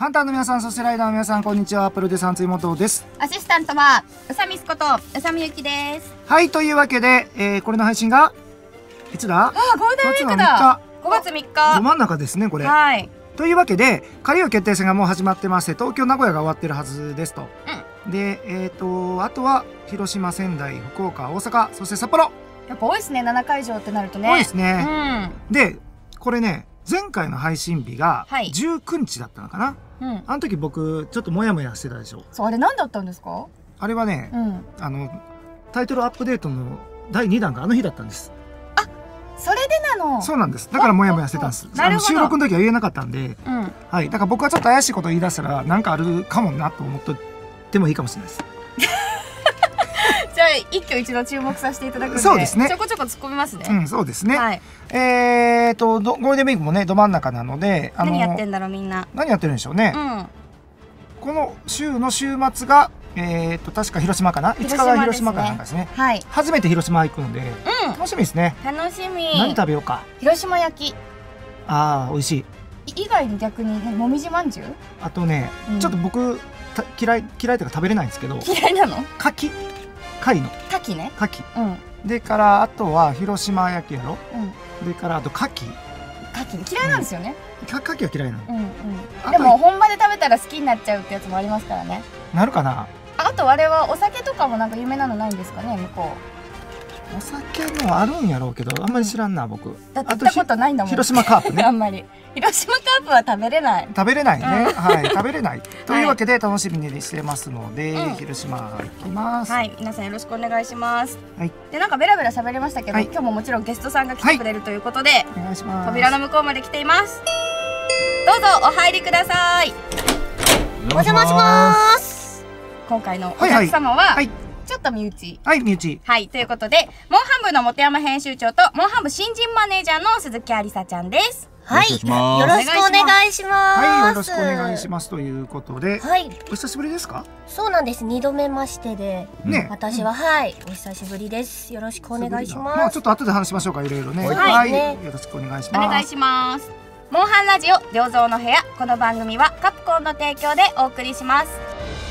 ハンターの皆さん、そしてライダーの皆さん、こんにちは。プロデューサーの本です。 アシスタントはうさみすことうさみゆきです。 はい、というわけで、これの配信がいつだ？ ゴールデンウィークだ。5月3日。 ど真ん中ですね、これ。 はい。 というわけで、下流決定戦がもう始まってまして、東京名古屋が終わってるはずですと。で、あとは広島、仙台、福岡、大阪、そして札幌。 やっぱ多いですね、7会場ってなるとね。 多いですね。で、これね、前回の配信日が19日だったのかな。あの時僕ちょっとモヤモヤしてたでしょ。 そう、あれ何だったんですか？あれはね、タイトルアップデートの第2弾があの日だったんです。 あ、それでなの。 そうなんです。だからモヤモヤしてたんです。収録の時は言えなかったんで、はい。だから僕はちょっと怪しいこと言い出したらなんかあるかもなと思ってもいいかもしれないです。 じゃあ一挙一度注目させていただくので、 そうですね。 ちょこちょこ突っ込みますね。 そうですね。 はい。 ゴールデンウィークもね、ど真ん中なので、 何やってんだろう、みんな。 何やってるんでしょうね。この週の週末が、確か広島かな。5日が広島かなんかですね。はい。初めて広島行くので、楽しみですね。 楽しみ。 何食べようか。 広島焼き。ああ、美味しい。 以外に逆にもみじまんじゅう。 あとね、ちょっと僕嫌いというか食べれないんですけど。 嫌いなの？ 牡蠣の。 牡蠣ね。 牡蠣。でからあとは広島焼きやろ。でからあと牡蠣嫌いなんですよね。 牡蠣は嫌いなの。 でも本場で食べたら好きになっちゃうってやつもありますからね。 なるかな。 あとあれはお酒とかもなんか有名なのないんですかね、向こう。お酒もあるんやろうけどあんまり知らんな僕。 だって行ったことないんだもん。 広島カープね。 あんまり広島カープは食べれない。 食べれないね。はい、食べれない。というわけで楽しみにしてますので、広島行きます。 はい、皆さんよろしくお願いします。はい。でなんかベラベラ喋れましたけど、今日ももちろんゲストさんが来てくれるということで、 お願いします。 扉の向こうまで来ています。どうぞお入りください。お邪魔します。今回のお客様はちょっと身内。 はい、身内。 はい、ということで、モンハン部の本山編集長と、モンハン部新人マネージャーの鈴木ありさちゃんです。 はい、よろしくお願いします。 はい、よろしくお願いしますということで、はい、お久しぶりですか？ そうなんです。2度目ましてで、私はお久しぶりです。よろしくお願いします。 まあちょっと後で話しましょうか、いろいろね。はい、よろしくお願いします。 お願いします。モンハンラジオ良造の部屋、この番組はカプコンの提供でお送りします。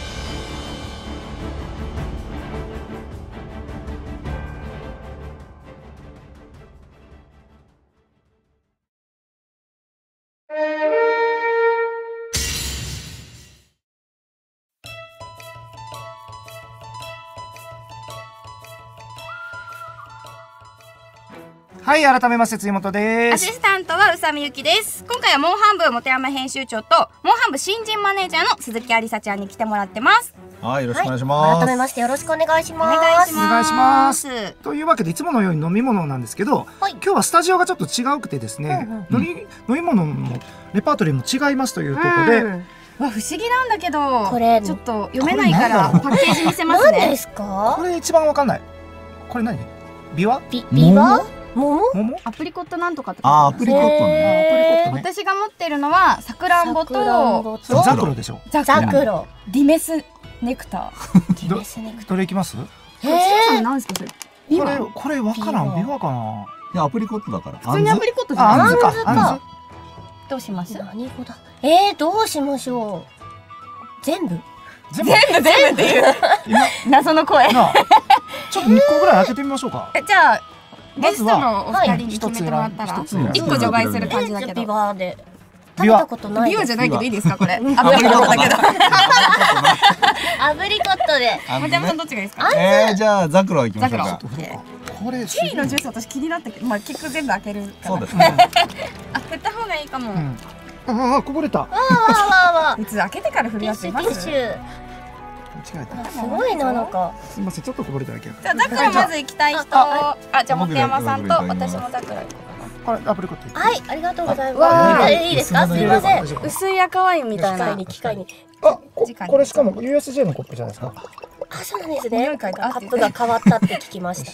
はい、改めまして辻本です。 アシスタントは宇佐美由紀です。今回はモンハン部本山編集長とモンハン部新人マネージャーの鈴木ありさちゃんに来てもらってます。 はい、よろしくお願いします。 改めましてよろしくお願いします。 お願いします。 というわけでいつものように飲み物なんですけど、今日はスタジオがちょっと違うくてですね、飲み物のレパートリーも違いますというところで、 わ、不思議なんだけど、これちょっと読めないからパッケージ見せますね。 何ですか？ これ一番わかんない。これ何？ビワ？ ビワ？桃？ アプリコットなんとかって。 アプリコットね。 私が持ってるのはさくらんぼとザクロでしょ。 ザクロ。 ディメスネクター。どれいきます？ 何ですかそれ？ これわからん。ビワかな。 いやアプリコットだから。 普通にアプリコットじゃない。 あんずか。 どうします？ 何語だ。どうしましょう。全部っていう謎の声。 ちょっと2個ぐらい開けてみましょうか。 じゃあゲストのお二人に決めてもらったら1個除外する感じだけど。 ビワで食べたことない。 ビワじゃないけどいいですかこれ？アプリコットだけど。 アプリコットで。 本山さんどっちがいいですか？ じゃあザクロいきましょうか。 これキウイのジュース私気になったけど、まあ結局全部開けるから。 そうですね。 振った方がいいかも。 あ、こぼれた。 普通開けてから振るやついます？ 間違えた。 すごいな、なんか。 すみません、ちょっとこぼれただけ。 じゃあザクロまず行きたい人。じゃあ本山さんと私もザクロ行こうかな。これアプリコット。 はい、ありがとうございます。いいですか？すみません。 薄い赤ワインみたいな。 機械に。 これしかも USJ のコップじゃないですか。 あ、そうなんですね。カップが変わったって聞きました。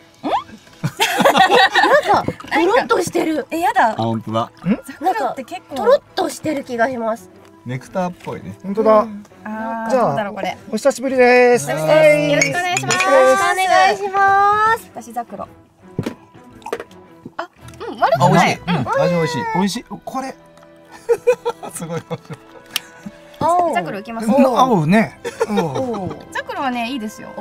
なんかとろっとしてる。 やだ。 本当だ。 なんかとろっとしてる気がします。 ネクターっぽいね。 本当だ。じゃあお久しぶりです。 よろしくお願いします。 よろしくお願いします。 私ザクロ。あ、悪くない。 味美味しい。 美味しい。これすごい。 ザクロいきます。 青ね。 ザクロはねいいですよ。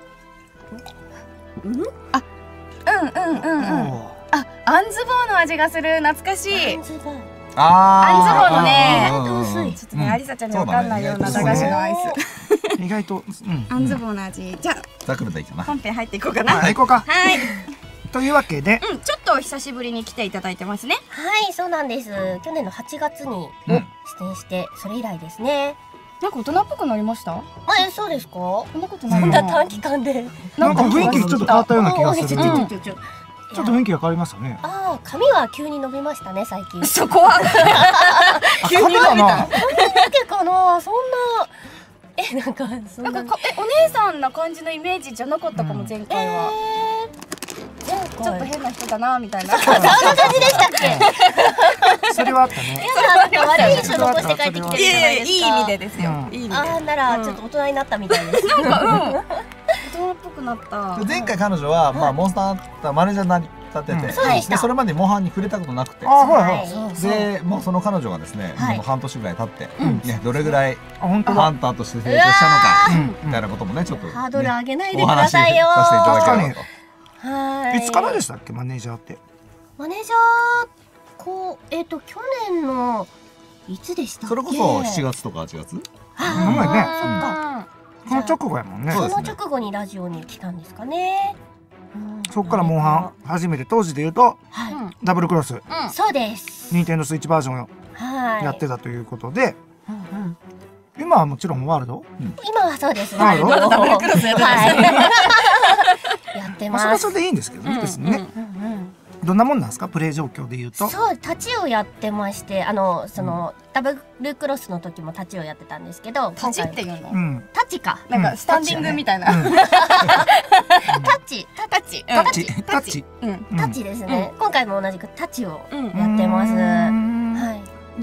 あ、あんず棒の味がする。懐かしい。あんず棒のね、ちょっとねアリサちゃんにわかんないような駄菓子のアイス。意外とあんず棒の味。じゃあザクロでいいかな。 本編入っていこうかな。 行こうか。 はい。 というわけで、 ちょっと久しぶりに来ていただいてますね。 はい、そうなんです。去年の8月に出演してそれ以来ですね。 なんか大人っぽくなりました？ そうですか？ そんなことない。 こんな短期間でなんか雰囲気ちょっと変わったような気がする。ちょっと雰囲気が変わりましたね。 髪は急に伸びましたね、最近。 そこは急にだな。 髪だけかな、そんな。なんかお姉さんな感じのイメージじゃなかったかも、前回は。ちょっと変な人だなみたいな。 そんな感じでしたっけ？ それはあったね。 悪い印象残して帰ってきてるじゃないですか。 いい意味でですよ。いい意味で。 ならちょっと大人になったみたいです。 なんか大人っぽくなった。 前回彼女はまあモンスターハンターマネージャーになり立てて、でそれまでモンハンに触れたことなくて、でもうその彼女がですね、半年ぐらい経ってね、どれぐらいハンターとして成長したのかみたいなこともね、ちょっとハードル上げないでくださいよ。 させていただければと。 いつからでしたっけ、マネージャーって。 マネージャー去年のいつでしたっけ？ それこそ7月とか8月。 この直後やもんね。 その直後にラジオに来たんですかね。 そっからモンハン始めて、当時で言うとダブルクロス、 そうです。 ニンテンドースイッチバージョンをやってたということで、今はもちろんワールド。 今はそうです。 ワールドダブルクロスやってます。 やってます。 それはそれでいいんですけどね、別にね。どんなもんなんですか、プレイ状況で言うと。 そう、立ちをやってまして、そのダブルクロスの時も立ちをやってたんですけど、 立ちっていうの？ 立ちか。 なんかスタンディングみたいな。 立ちですね。今回も同じく立ちをやってます。はい。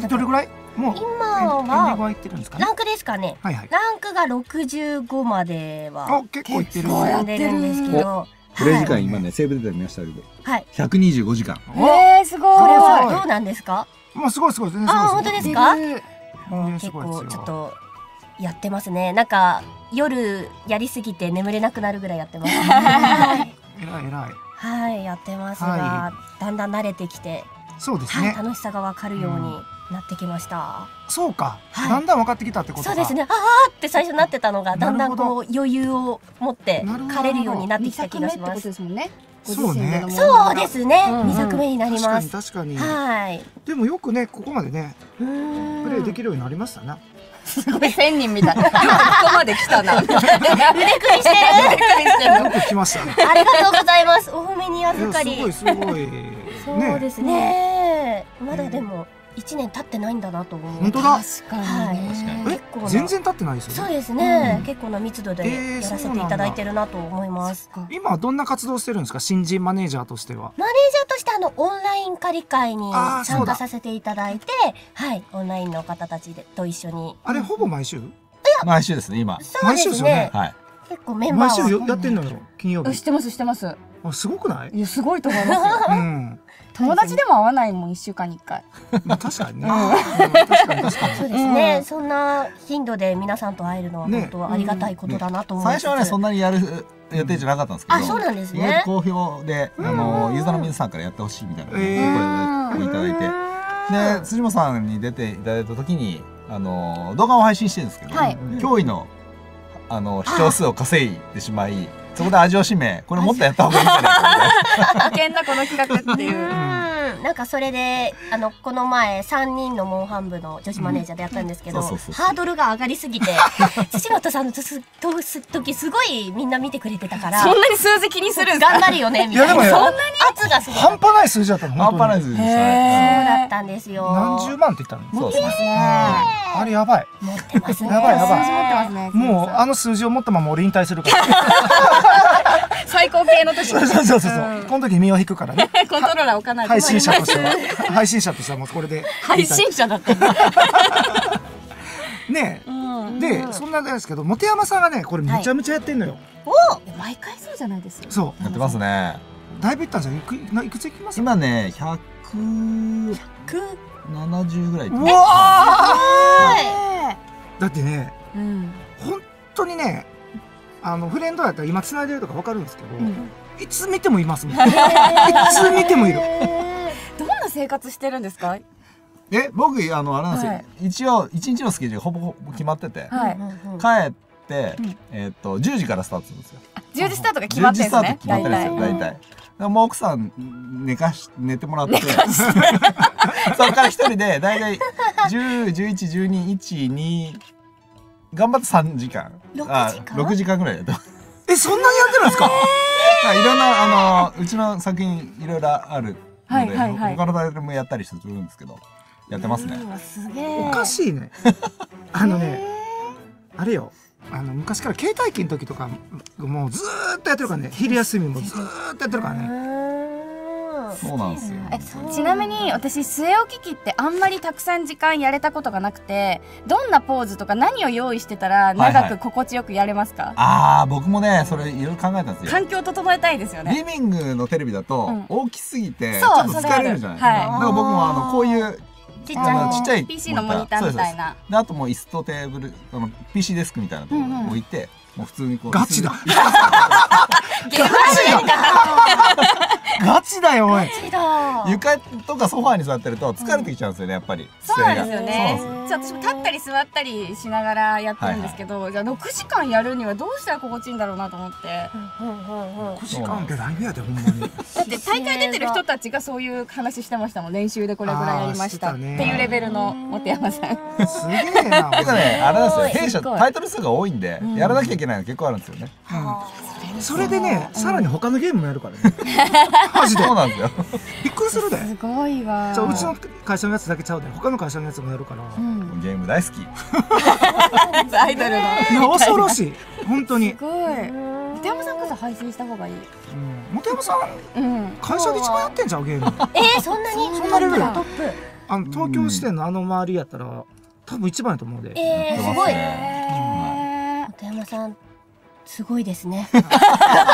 どれぐらい？もう今はランクですかね。ランクが65までは結構いってる。 進んでるんですけど。 プレイ時間今ね、セーブデータ見ましたけど、125時間。 すごい。 これはどうなんですか？ もうすごいすごい。 本当ですか？結構ちょっとやってますね。なんか夜やりすぎて眠れなくなるぐらいやってます。 偉い偉い。 はい、やってますが、だんだん慣れてきて、 そうですね。 楽しさがわかるようになってきました。 そうか。だんだん分かってきたってことか。 そうですね。って最初なってたのが、だんだんこう余裕を持って枯れるようになってきた気がします。 そうね。 そうですね。2作目になります。 確かに。 はい。 でもよくね、ここまでね、プレイできるようになりましたな。 すごい1000人みたいな。ここまで来たな。腕組みしてる。 よく来ましたね。 ありがとうございます。お褒めに預かり。 すごいすごい。 そうですね。まだでも1年経ってないんだなと思う。 本当だ。 確かに。 全然経ってないですよね。 そうですね。結構な密度でやらせていただいてるなと思います。 今はどんな活動してるんですか、新人マネージャーとしては。 マネージャーとしてオンライン借り会に参加させていただいて、はい、オンラインの方たちと一緒に。 あれほぼ毎週？ 毎週ですね、今。 そうですね。結構メンバー毎週やってんのよ、金曜日。 してますしてます。 すごくない？ いや、すごいと思いますよ。友達でも会わないもん、1週間に1回。 まあ確かにね。確かに。 そうですね。そんな頻度で皆さんと会えるのは本当ありがたいことだなと思います。 最初はね、そんなにやる予定じゃなかったんですけど。 そうなんですね。 好評で、ユーザーの皆さんからやってほしいみたいな声をいただいて。で、辻本さんに出ていただいた時に、動画を配信してるんですけど、驚異の視聴数を稼いでしまい、そこで味を占め、これもっとやった方がいいんじゃないか危険なこの企画っていう。 なんかそれでこの前3人のモンハン部の女子マネージャーでやったんですけど、ハードルが上がりすぎて辻本さんの時すごいみんな見てくれてたから、 そんなに数字気にするんですか？ 頑張るよねみたいな。そんなに圧がすごい。 半端ない数字だったの。 半端ない数字でした。 そうだったんですよ。 何十万って言ったの？ そうですね。 あれやばい。 持ってますね。 やばいやばい。 数字持ってますね。 もう数字を持ったまま俺引退するから。 最高系の時。 そう。この時身を引くからね。 コントローラー置かないと。 配信者としてはもうこれで。 配信者だった。 ねえ。でそんなんですけど、本山さんがね、これめちゃめちゃやってんのよ。 毎回そうじゃないですよ。 そう。 やってますね。 だいぶいったんじゃん。いくついきます？ 今ね、170ぐらい。 うわだってね、本当にね、フレンドやったら今繋いでるとか分かるんですけど、いつ見てもいますもん。いつ見てもいる。 どんな生活してるんですか？ 僕あれなんですよ。一応1日のスケジュールほぼ決まってて、帰って10時からスタートするんですよ。 10時スタートが決まってるんですね。 決まってるんですよ大体。もう奥さん寝てもらって、そこから一人で大体10、11、12、1、2頑張って3時間、6時間ぐらいやってます。 そんなにやってるんですか？ いろんなうちの作品いろいろあるので、他の誰でもやったりするんですけど、やってますね。 おかしいね。あれよ、昔から携帯機の時とかもうずーっとやってるからね。昼休みもずーっとやってるからね。 そうなんですよ。 ちなみに私据え置き機ってあんまりたくさん時間やれたことがなくて、どんなポーズとか何を用意してたら長く心地よくやれますか？ 僕もねそれいろいろ考えたんですよ。 環境を整えたいですよね。 リビングのテレビだと大きすぎてちょっと疲れるじゃないですか。だから僕もこういうちっちゃい PC のモニターみたいな。 であともう椅子とテーブルPC デスクみたいなところに置いて、もう普通にこうガチだ。ガチだよおい。 床とかソファーに座ってると疲れてきちゃうんですよね、やっぱり。 そうなんですよね。私も立ったり座ったりしながらやってるんですけど、じゃあ6時間やるにはどうしたら心地いいんだろうなと思って。 6時間ってライブやでほんまに。 だって大会出てる人たちがそういう話してましたもん。練習でこれぐらいやりましたっていうレベルの本山さん。 すげえな。 てかね、あれなんですよ、弊社タイトル数が多いんでやらなきゃいけないの結構あるんですよね。 それでね、さらに他のゲームもやるからね。マジで。 そうなんですよ。 びっくりするで。 すごいわ。 うちの会社のやつだけちゃうで、他の会社のやつもやるから。 ゲーム大好き。 アイドルの。 恐ろしい。本当に。 すごい。本山さんこそ配信した方がいい。 本山さん、会社で一番やってんじゃんゲーム。 そんなに？ そんなレベル？ トップ。 東京支店の周りやったら多分一番やと思うで。 すごい。本山さん。すごいですね。なんか普通に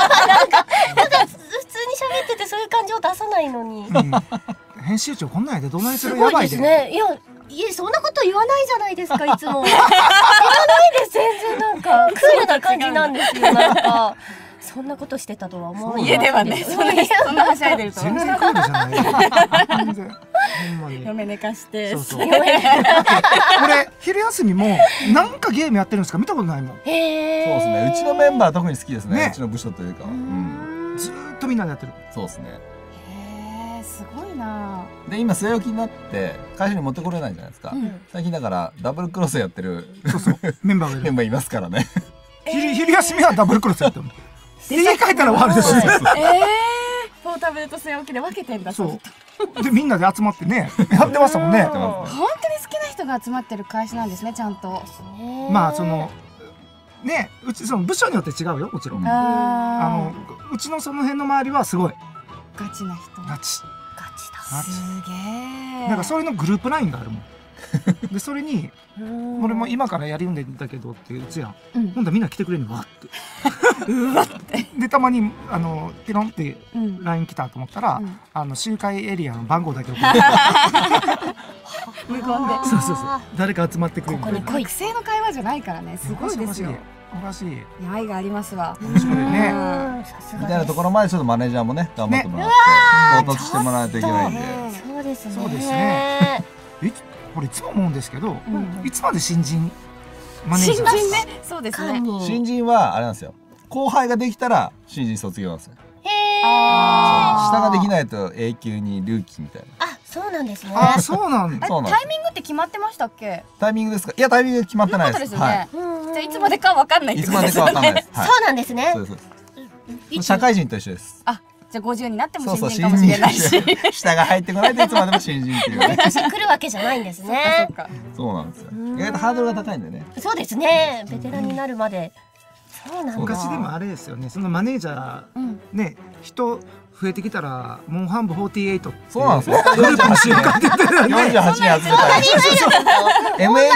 喋っててそういう感情出さないのに。 編集長こんなんやでどないする？ やばいですね。いやそんなこと言わないじゃないですかいつも。言わないです全然なんかクールな感じなんですよなんか。そんなことしてたとは思わない。 家ではね、そんなはしゃいでると。 全然クールじゃないよ。全然。 嫁寝かして。 そうそう。俺昼休みもなんかゲームやってるんですか見たことないもん。 そうですね。うちのメンバー特に好きですね。うちの部署というか。 ずーっとみんなでやってる。 そうですね。 すごいな。 で今据え置きになって会社に持ってこれないじゃないですか。最近だからダブルクロスやってるメンバーいますからね。 昼休みはダブルクロスやってる。家帰ったら終わるでしょ。 ポータブルと据え置きで分けてんだ。 そうでみんなで集まってねやってましたもんね。 本当に好きな人が集まってる会社なんですねちゃんと。 まあそのねうちその部署によって違うよもちろん。うちのその辺の周りはすごいガチな人。 ガチだ。すげえ。 なんかそれのグループラインがあるもん。でそれに俺も今からやるんだけどって打つやん。ほんだらみんな来てくれるのわってうわってでたまにピロンってライン来たと思ったら集会エリアの番号だけ送って無言でそう誰か集まってくれる。 学生の会話じゃないからね。すごいですよ。 おかしい。 愛がありますわ。 面白いね。 みたいなところまでちょっとマネージャーもね頑張ってもらって到達してもらわないといけないんで。 そうですね。 そうですね。これいつも思うんですけど、いつまで新人マネージャー？ 新人ね。そうですね。 新人はあれなんですよ。後輩ができたら新人卒業なんですよ。下ができないと永久にルーキーみたいな。 あ、そうなんですね。 あ、そうなんだ。 タイミングって決まってましたっけ？ タイミングですか？いやタイミング決まってないです。 じゃあいつまでかわかんない。 いつまでかわかんないです。 そうなんですね。 社会人と一緒です。 あ、じゃあ50になっても新人かもしれないし、 下が入ってこないといつまでも新人っていうね。 毎年来るわけじゃないんですね。 そうなんですよ。意外とハードルが高いんでね。 そうですね。ベテランになるまで。そうなんだ。 昔でもあれですよね。そのマネージャーね人増えてきたらモンハンブ48って。 そうなんですよ。 グループの瞬間って言ってたね。 48人集めた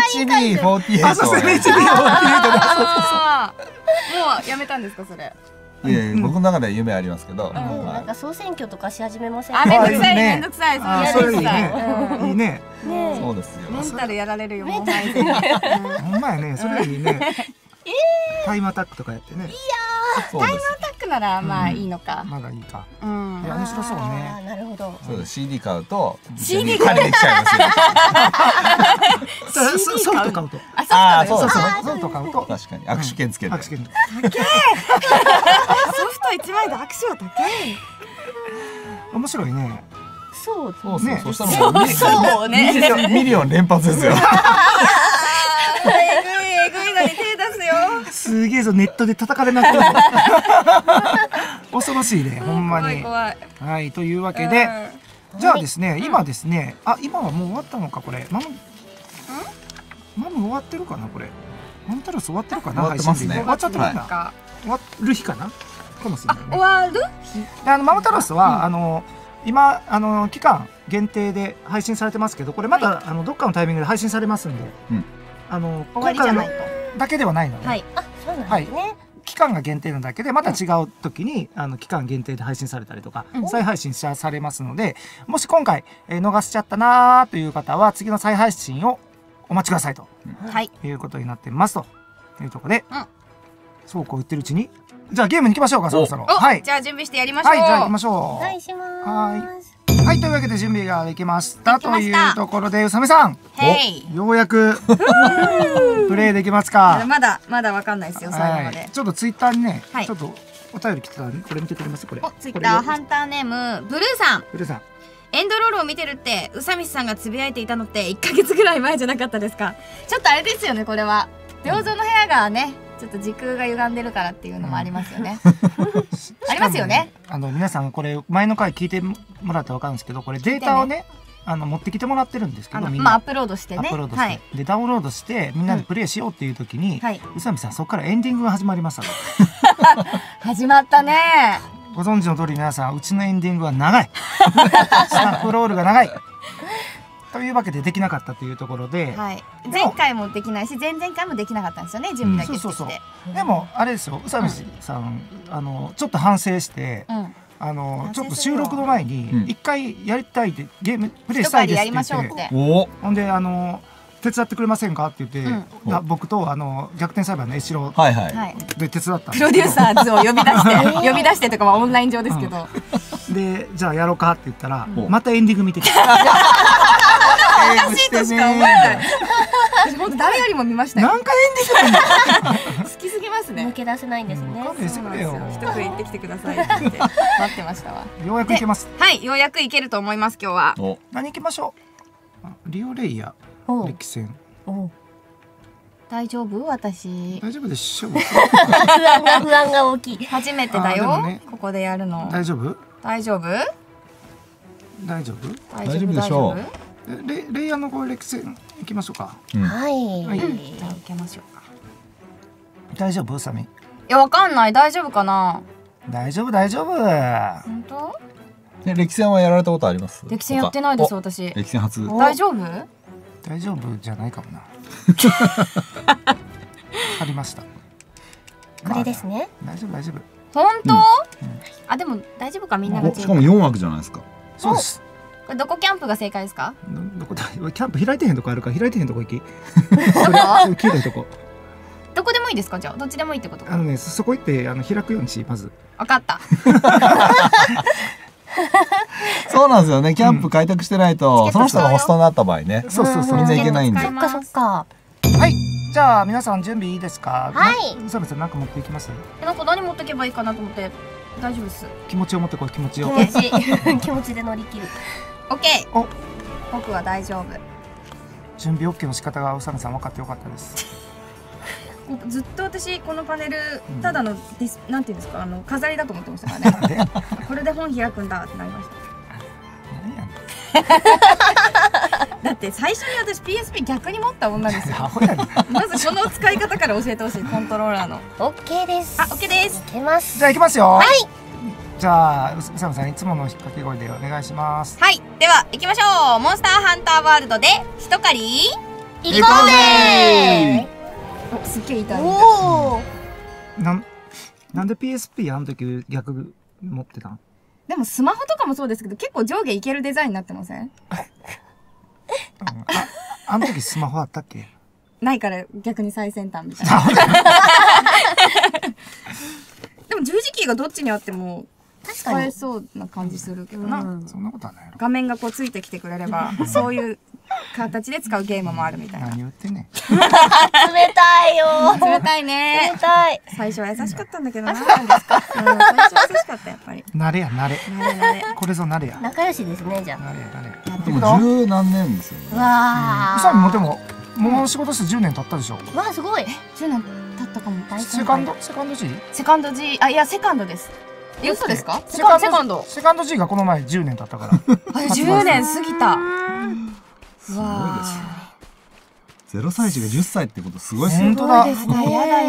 ら。MHB48。 あ、そう MHB48 もうやめたんですかそれ。 僕の中では夢ありますけど。 なんか総選挙とかし始めません？ あ、めんどくさい、めんどくさい。 それいいね。いいね。 そうですよ。 メンタルやられるよ。 ほんまやね、それいいね。タイムアタックとかやってね。いやタイムアタックならまあいいのか。 まだいいか。いや面白そうね。 なるほど。 そうです。CD 買うと CD 買うできちゃいますよ。 ソフト買うと。 あ、そうそう。 ソフト買うと。 確かに握手券つけて。 握手券。 ソフト1枚で握手は高い。 面白いね。 そうね。 そしたらもうそうね。 ミリオン連発ですよ。 えぐいのに手出すよ。 すげえぞ、ネットで叩かれなくて。恐ろしいね、ほんまに。はい、というわけで、じゃあですね、今ですね、今はもう終わったのか、これ。マム終わってるかな、これ。マムタロス終わってるかな、 終わってますね。 終わっちゃってるかな。終わる日かな。かもしれないね。 終わる？ マムタロスは、今、期間限定で配信されてますけど、これまだ、どっかのタイミングで配信されますんで。今回のだけではないので。 はい。あ、そうなんですね。 期間が限定なだけで、また違う時に期間限定で配信されたりとか、再配信されますので、もし今回逃しちゃったなーという方は次の再配信をお待ちくださいということになってますというところで、そうこう言ってるうちに、じゃあゲームに行きましょうか、そろそろ。 はい。じゃあ準備してやりましょう。 はい、じゃあ行きましょう。 お願いします。 はい、というわけで準備ができましたというところで、うさめさん、ようやくプレイできますか。 まだわかんないですよ、最後まで。 ちょっとツイッターにね、ちょっとお便り来てたんで、これ見てくれます？これ。 ツイッターハンターネームブルーさん。 ブルーさん。 エンドロールを見てるって宇佐美さんがつぶやいていたのって1ヶ月ぐらい前じゃなかったですか？ちょっとあれですよね、これは病蔵の部屋がね、ちょっと時空が歪んでるからっていうのもありますよね。ありますよね。 皆さんこれ前の回聞いてもらったら分かるんですけど、これデータをね持ってきてもらってるんですけど、みんなアップロードしてね、 でダウンロードしてみんなでプレイしようっていう時に、宇佐美さんそこからエンディングが始まりましたと。 始まったね。 ご存知の通り皆さん、うちのエンディングは長い。スタッフロールが長い。というわけでできなかったというところで、 前回もできないし前々回もできなかったんですよね、準備だけしてきて。 でもあれですよ、宇佐美さんちょっと反省して、ちょっと収録の前に一回やりたいって、ゲームプレイしたいですって言って、ほんで手伝ってくれませんかって言って、僕と逆転裁判の江代で手伝った。 プロデューサーズを呼び出してとかはオンライン上ですけど、 でじゃあやろうかって言ったら、またエンディング見てきた。 おかしいとしか思えない。私本当誰よりも見ましたよ。 何回エンディング好きすぎますね。 抜け出せないんですね。 一声言ってきてくださいって待ってましたわ。 ようやくいけます。 はい、ようやくいけると思います今日は。 何行きましょう。リオレイヤー歴戦。 大丈夫？私。 大丈夫でしょう。 不安が大きい。 初めてだよ。ここでやるの。 大丈夫？ 大丈夫？ 大丈夫？ 大丈夫でしょう。 レイヤーの歴戦行きましょうか。 はい。 じゃあ行きましょうか。 大丈夫？サミ。 いや、わかんない。大丈夫かな？ 大丈夫大丈夫。 本当？ 歴戦はやられたことあります？ 歴戦やってないです私。 歴戦初。 大丈夫？ 大丈夫じゃないかもな。ありました。 これですね。 大丈夫大丈夫。 本当？あ、でも大丈夫か、みんなが。 しかも4枠じゃないですか。 そうです。 これどこキャンプが正解ですか？ どこだ？キャンプ開いてへんとこあるから、開いてへんとこ行き。 どこ？ 綺麗とこ。 どこでもいいですか？じゃあどっちでもいいってことか。 そこ行って開くようにし、まず。 分かった。 そうなんですよね。キャンプ開拓してないと、その人がホストになった場合ね。 そうそうそう。 みんな行けないんで。 そっかそっか。 はい。じゃあ皆さん準備いいですか？ はい。 宇佐美さん何か持っていきます？ なんか何持っていけばいいかなと思って。大丈夫です。 気持ちを持ってこい、気持ちを。 気持ちで乗り切る。 オッケー。僕は大丈夫。 準備 OK の仕方が宇佐美さん分かってよかったです。 ずっと私このパネルただのなんていうんですか、飾りだと思ってましたからね。これで本開くんだってなりました。だって最初に私 PSP 逆に持った女ですよ。まずこの使い方から教えてほしい、コントローラーの。 OK です。 あ、OK です。 いけます。 じゃあ行きますよ。 はい。 じゃあ宇佐美さんいつもの引っ掛け声でお願いします。 はい、では行きましょう。モンスターハンターワールドで一狩り行こうぜー。 お、すっげえ痛い。 おお。 なんで PSP あの時逆持ってたん？ でもスマホとかもそうですけど、結構上下いけるデザインになってません？ あの時スマホあったっけ？ ないから逆に最先端みたいな。でも十字キーがどっちにあっても使えそうな感じするけどな。 そんなことはないやろ。 画面がこうついてきてくれれば、そういう形で使うゲームもあるみたいな。 何言ってんねん。 冷たいよ。 冷たいね。 冷たい。 最初は優しかったんだけどな。そうなんですか。最初は優しかったやっぱり。 慣れや慣れ。 慣れ。 これぞ慣れや。 仲良しですね、じゃあ。 慣れや慣れ。 でも十何年ですよね。 わうさみもでももう仕事して10年経ったでしょ。 わあ、すごい。 10年経ったかも。 セカンド G？ セカンド G、あ、いや、セカンドです。嘘ですか？セカンド。 セカンド G がこの前10年経ったから。 10年過ぎた。 すごいですね。0歳児が10歳ってことすごいですね。 本当だ。 やだ。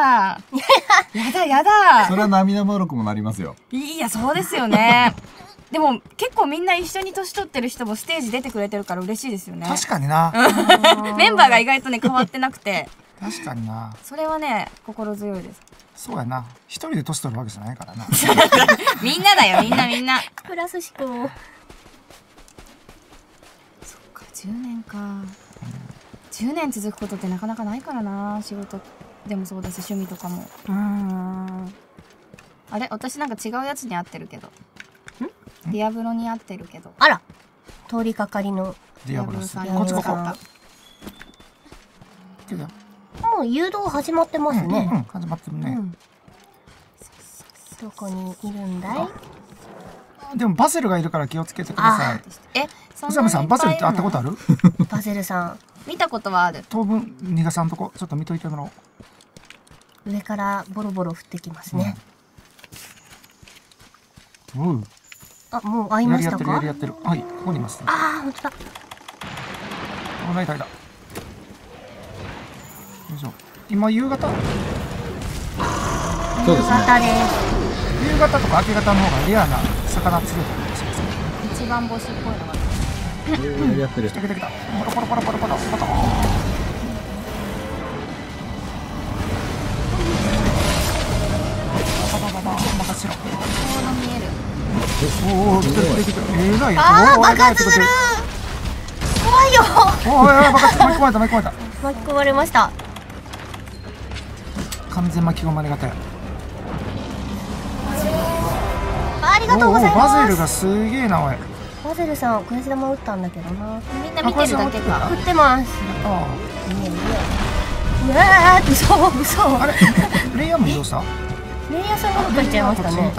やだ。 それは涙もろくもなりますよ。 いや、そうですよね。でも結構みんな一緒に年取ってる人もステージ出てくれてるから嬉しいですよね。 確かにな。 メンバーが意外とね変わってなくて。 確かにな。 それはね心強いです。 そうやな。一人で年取るわけじゃないからな。 みんなだよ、みんな。 プラス思考。 そっか、10年か。10年続くことってなかなかないからな。仕事でもそうだし趣味とかも。あれ、私なんか違うやつに合ってるけど。ディアブロに合ってるけど。 あら、通りかかりのディアブロさん。 こっちここ。もう誘導始まってますね。 始まってるね。 どこにいるんだい？ でもバゼルがいるから気をつけてください。宇佐美さん、バゼルって会ったことある？ バゼルさん。 見たことはある。 当分逃がさんとこちょっと見といてもらおう。 上からボロボロ降ってきますね。あ、もう会いましたか？ やってる。はい、ここにいます。 ああ、本当だ。 ライターだ。よいしょ。今夕方？ そうですね。 夕方とか明け方の方がレアな魚釣れたりしますね。 一番星っぽいのが。 やってる。 来た。ポロポロ。任せろ。 ちょうど見える。 おお、来てる。らいやつ。 ああ、爆発する。怖いよ。 おお、やばい、巻き込まれた。 巻き込まれました。 完全巻き込まれ方や。 ありがとうございます。 バゼルがすげえな、おい。 バゼルさん、悔し玉打ったんだけどな。 みんな見てるだけか。 打ってます。嘘。 あれ、レイヤーも移動した？ レイヤーさんがどっか行っちゃいましたね。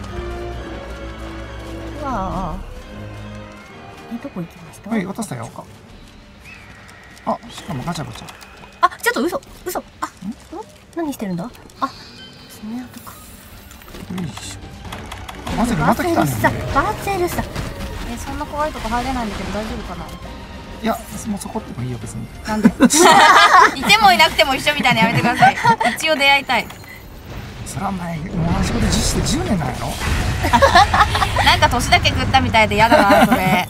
わあ。どこ行きました？ はい、渡したよ。あ、しかもガチャ。 あ、ちょっと嘘。あ、何してるんだ？あ、爪痕か。 バゼルまた来たね。 バゼルさん。 そんな怖いとこ入れないんだけど大丈夫かな？ いや、もうそこってもいいよ別に。 なんで？いてもいなくても一緒みたいなやめてください。一応出会いたい。 それは前もう仕事実施して10年なんやろ？ なんか年だけ食ったみたいで嫌だなそれ。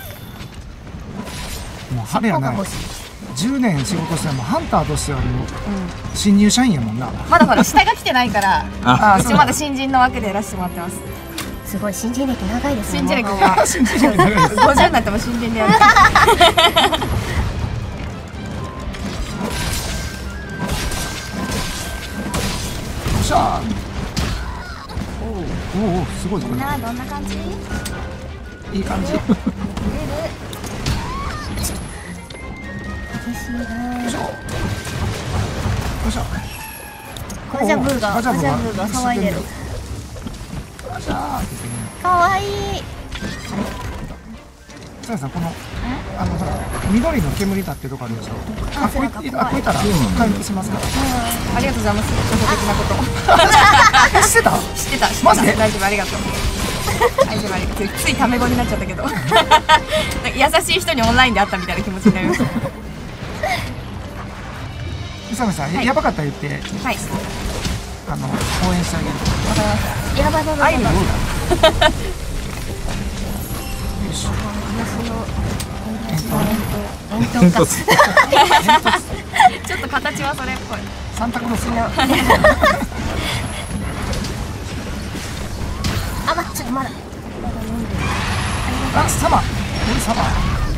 もう晴れやな。10年仕事してもハンターとしてはもう新入社員やもんな。 まだほら下が来てないから、うちまだ新人のわけでやらせてもらってます。 すごい新人歴長いですね。 新人歴が50になっても新人でやる。よっしゃー。おお、すごい。 みんなどんな感じ？ いい感じ。 ガジャブーが騒いでる。かわいい。 さやさん、このほら緑の煙立ってるとこあるでしょ。あ、こいたら回復しますから。 ありがとうございます。初歩的なこと。 知ってた？ 知ってた。 マジで？ 大丈夫、ありがとう。大丈夫、ありがとう。ついタメ語になっちゃったけど。優しい人にオンラインで会ったみたいな気持ちになりました。 宇佐美さん、やばかったら言って、はい、応援してあげる。 わかりました。 やばい。 アイドル。 煙突。 ちょっと形はそれっぽい。 サンタクロース。 あ、ちょっとまだ飲んでる。 あ、サマ。サマ。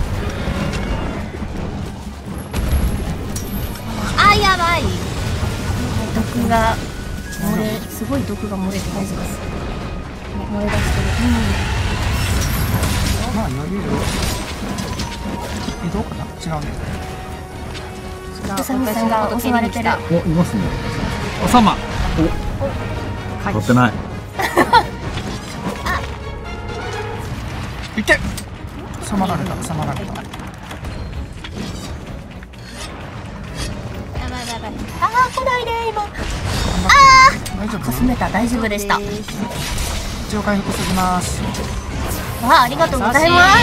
あ、やばい。毒がすごい毒が漏れて大丈夫です。漏れ出してる。 まあ余裕。どうかな。違うね。 うさみさんが襲われてる。 お、いますね。お、サマ。お、取ってない。 いけ。さまられた。さまられた。 やばいやばい。ああ、来ないで今。ああ。 大丈夫。 かすめた。大丈夫でした。 一応回復してきます。 ありがとうございます。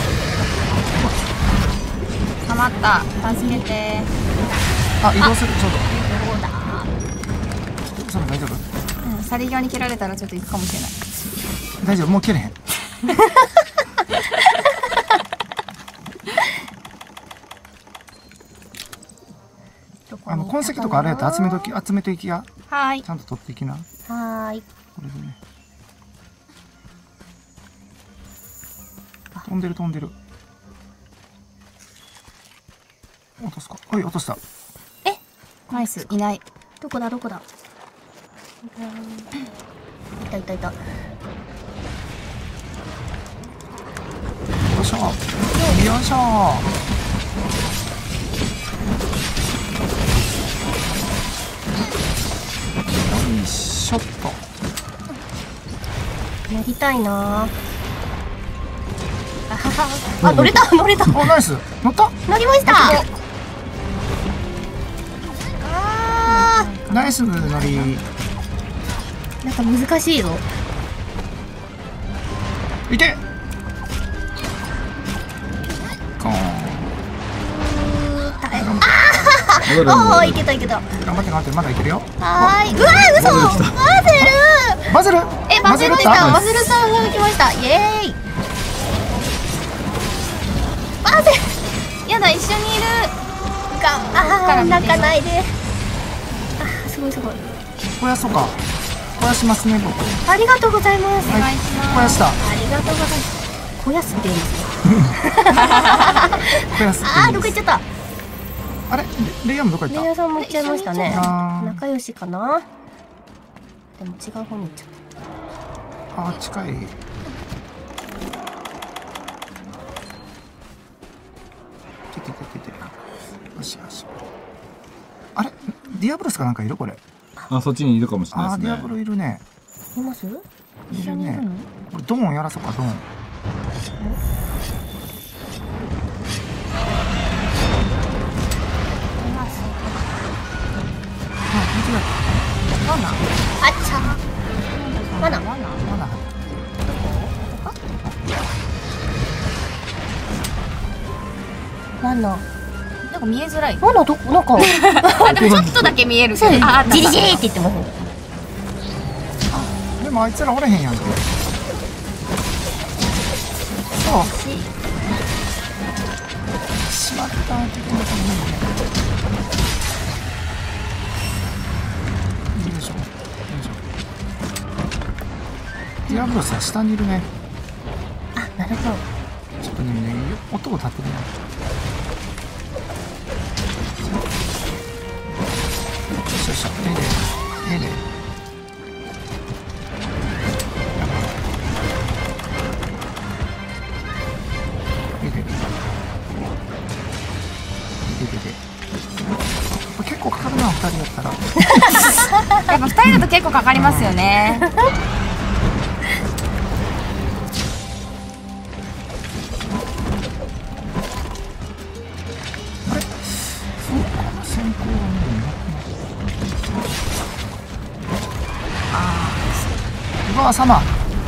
たまった。助けて。 あ、移動する。ちょうど。 そうだ。 そう大丈夫。 うん、去り際に蹴られたらちょっと行くかもしれない。 大丈夫。もう蹴れへん。痕跡とかあれやったら集めていきや。 はい。 ちゃんと取っていきな。 はい。 これでね。飛んでる飛んでる。落とすか。はい、落とした。 え、ナイス。いない。 どこだどこだ。いたいたいた。よいしょ。よいしょ。よいしょっと。 やりたいな。あ、乗れた乗れた。 お、ナイス。乗った。 乗りました。あー、ナイス乗り。 なんか難しいぞ。 いけ。コーン。 ああ、いけたいけた。 頑張って頑張って、まだいけるよ。 はーい。うわー、嘘。バズル。バズルさんが来ました。イエーイ。バズル。 やだ、一緒にいる。 泣かないで。あ、すごいすごい。 肥やそうか。肥やしますね、僕。 ありがとうございます。 お願いします。 肥やした。 ありがとうございます。肥やすって言うんですよ。 肥やす。 あー、どこ行っちゃった。 あれ、レイヤーもどこ行った。 レイヤーさんも行っちゃいましたね。 あー、 仲良しかな。でも違う方に行っちゃった。 あー、近い。て。よしよし。あれ、ディアブロスかなんかいるこれ。 あ、そっちにいるかもしれないあー、 ですね。 ディアブロいるね。 います？ いるね。これドーンやらそうか、ドーン。 罠？あっちゃ。罠？罠。 なんか見えづらい。 罠どこなんか。 あ、でもちょっとだけ見えるけど。 あ、ジリジリって言ってます。 でもあいつらおれへんやんけ。そう。しまった。ディアブロスは下にいるね。 あ、なるほど。 ちょっとね、音を立てるな。よしよし、ええね。結構かかるな、2人やったら。 やっぱ2人だと結構かかりますよね。 うわ、様。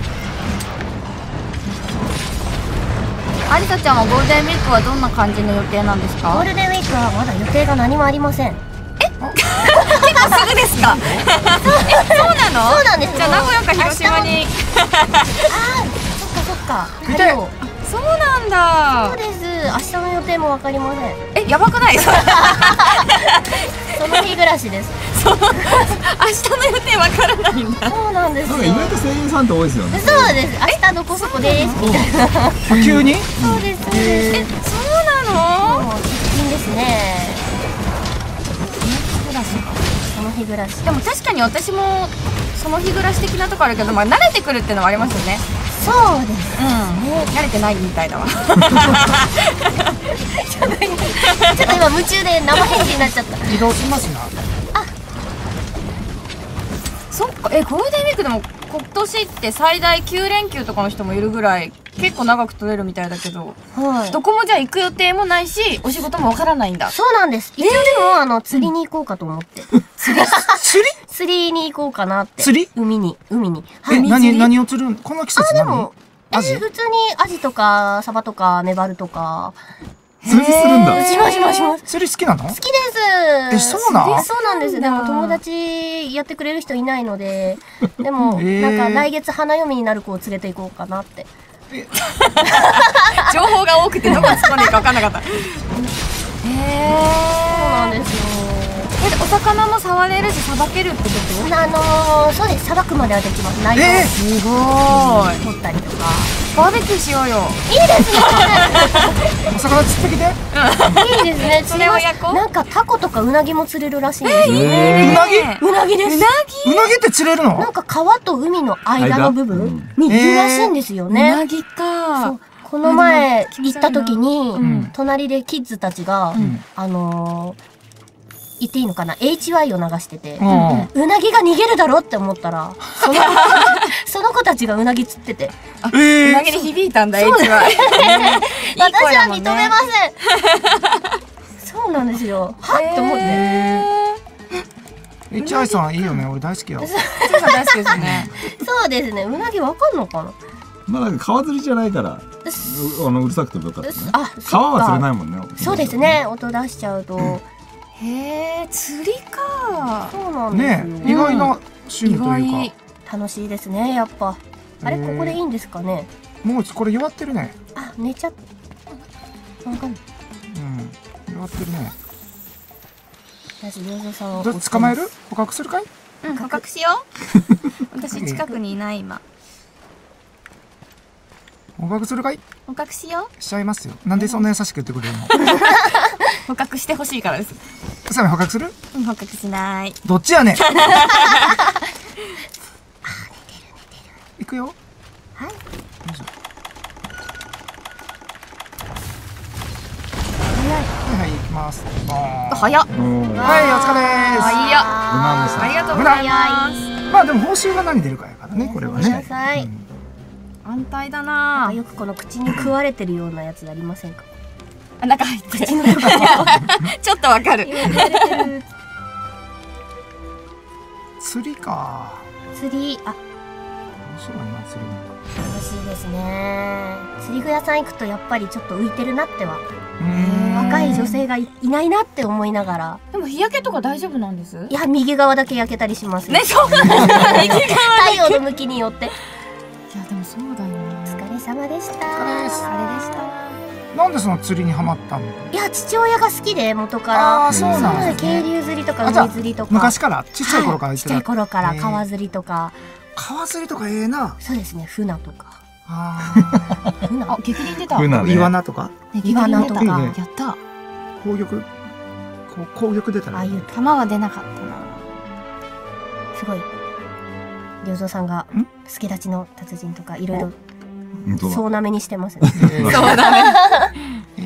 ありさちゃんはゴールデンウィークはどんな感じの予定なんですか？ ゴールデンウィークはまだ予定が何もありません。 結構すぐですか？そうなの？ そうなんです。 じゃあ名古屋か広島に。 あ、そっか。 見て。 そうなんだ。 そうです。明日の予定もわかりません。 やばくない？ そうその日暮らしです。 明日の予定わからないんだ。 そうなんですよ。 なんか意外と声優さんって多いですよね。 そうです。明日どこそこですみたいな。 急に？ そうです。そうそうなの？ もう直近ですね。その日暮らし。 でも確かに私もその日暮らし的なとこあるけど、まあ慣れてくるっていうのはありますよね。 そうですね。慣れてないみたいだわ。ちょっと今夢中で生返事になっちゃった。 移動しますな。 そっか、ゴールデンウィークでも今年って最大9連休とかの人もいるぐらい結構長く取れるみたいだけど、 はい、 どこもじゃあ行く予定もないしお仕事もわからないんだ。 そうなんです。一応でも釣りに行こうかと思って。釣りに行こうかなって。 釣り？ 海に。 はい、何を釣る？この季節何？ でも普通にアジとかサバとかメバルとか。 釣りするんだ。 します。 釣り好きなの？ 好きです。 そうなん？ そうなんです。でも友達やってくれる人いないので、でもなんか来月花嫁になる子を連れて行こうかなって。 情報が多くてどこ突っ込んでいいか分かんなかった。そうなんですよ。 お魚も触れるしさばけるってこと？ そうです。さばくまではできます。 すごい。 取ったりとか。 バーベキューしようよ。 いいですね。 お魚釣ってきて。 いいですね。 それを焼こう。 なんかタコとかウナギも釣れるらしいんですよ。うなぎです。 うなぎって釣れるの？ なんか川と海の間の部分にいるらしいんですよね。 うなぎか。 この前行った時に隣でキッズたちが言っていいのかな HY を流してて、うなぎが逃げるだろって思ったらその子たちがうなぎ釣ってて、 うなぎに響いたんだ HY。私は認めません。そうなんですよ。はって思って。 HY さんいいよね。俺大好きよ。 HY さん大好きですね。 そうですね。うなぎわかんのかな。 まあなんか川釣りじゃないからうるさくてもよかったね。川は釣れないもんね。 そうですね。音出しちゃうと。 へえ、釣りか。 そうなんですよ。 意外な趣味というか。楽しいですね、やっぱ。あれ、ここでいいんですかね。 もうこれ弱ってるね。 あ、寝ちゃった。わかんない。 弱ってるね。 どう捕まえる？捕獲するかい？ 捕獲しよう。私近くにいない今。 捕獲するかい？ 捕獲しよう。しちゃいますよ。なんでそんな優しく言ってくれるの？ 捕獲してほしいからです。 うさみ捕獲する？ 捕獲しない。 どっちやねん。行くよ。 はい。 はい、行きます。 早っ。 はい、お疲れです。 早っ。ありがとうございます。 まあでも報酬が何出るかやからね、これはね。 安泰だな。 よくこの口に食われてるようなやつありませんか？ 中入ってる。ちょっとわかる。 釣りか。 釣り、 面白いな、釣り。 楽しいですね。釣り具屋さん行くとやっぱりちょっと浮いてるなっては。若い女性がいないなって思いながら。 でも日焼けとか大丈夫なんです？ いや、右側だけ焼けたりしますね。そうなんだ。 太陽の向きによって。いや、でもそうだよね。 お疲れ様でした。 お疲れです。 あれでした。 なんでその釣りにハマったの？ いや、父親が好きで元から。 ああ、そうなんですね。 渓流釣りとか海釣りとか。 昔からちっちゃい頃からちっちゃい頃から川釣りとか。 川釣りとかええな。 そうですね、船とか。 あ、激鱗出た。 イワナとか。 イワナとか。 やった。 紅玉出たら。 ああいう玉は出なかったな。 すごい。良三さんが助立ちの達人とかいろいろそうなめにしてますね。 そうだね。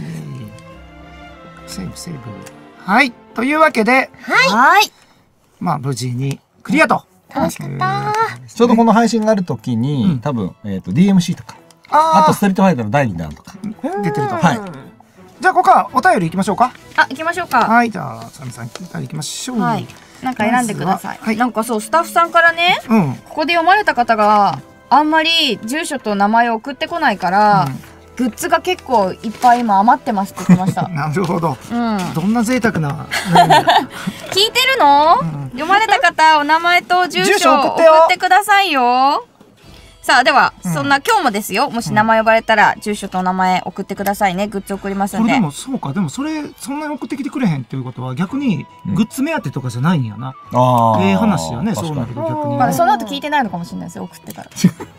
セーブ。はい。というわけで、 はい。 まあ無事にクリアと。 楽しかった。 ちょうどこの配信があるときに、多分DMC とか、あとストリートファイターの第2弾とか出てると。 はい。 じゃあここからお便り行きましょうか。 行きましょうか。 はい。じゃあサミさんお便り行きましょう。 はい。なんか選んでください。なんかそうスタッフさんからね、ここで読まれた方があんまり住所と名前を送ってこないから、グッズが結構いっぱい今余ってますって言ってました。 なるほど。どんな贅沢な。 聞いてるの？読まれた方お名前と住所送ってくださいよ。 さあ、では、そんな今日もですよ。もし名前呼ばれたら、住所とお名前送ってくださいね。グッズ送りますんで。 でも、そうか。でも、そんなに送ってきてくれへんっていうことは、逆に、グッズ目当てとかじゃないんやな。ええ話やね、そうなると逆に。 まだその後聞いてないのかもしれないですよ、送ってから。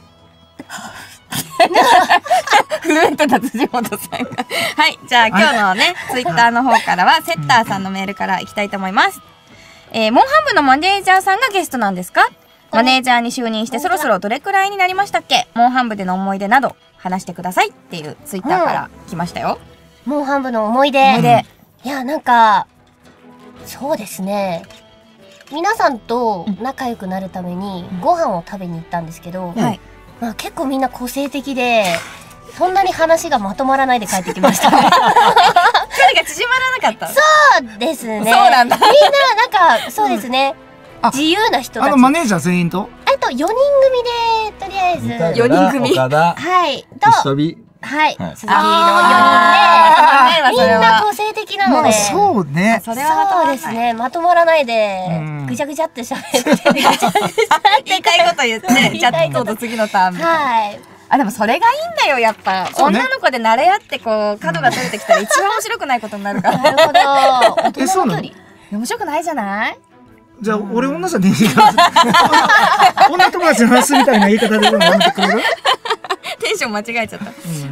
震えてた辻本さんが。はい。じゃあ、今日のね、ツイッターの方からは、セッターさんのメールからいきたいと思います。モンハン部のマネージャーさんがゲストなんですか？マネージャーに就任してそろそろどれくらいになりましたっけ？モンハン部での思い出など話してくださいっていうツイッターから来ましたよ。 モンハン部の思い出。いや、なんか、そうですね。皆さんと仲良くなるためにご飯を食べに行ったんですけど、まあ結構みんな個性的で、そんなに話がまとまらないで帰ってきましたね。距離が縮まらなかった。 そうですね。そうなんだ。みんな、なんか、そうですね。自由な人たち。 マネージャー全員と 4人組で、とりあえず。 4人組。 はい。はい。鈴木の4人で、みんな個性的なので。 そうね。 そうですね。まとまらないで、ぐちゃぐちゃって喋って、 言いたいこと言って、じゃあどうぞ次のターン。はい。あ、でもそれがいいんだよ、やっぱ。女の子で慣れ合って、こう、角が取れてきたら一番面白くないことになるから。 なるほど。大人の距離。 面白くないじゃない？ じゃあ、俺女じゃねえから。女友達の話みたいな言い方で言うのやめてくれる？ テンション間違えちゃった。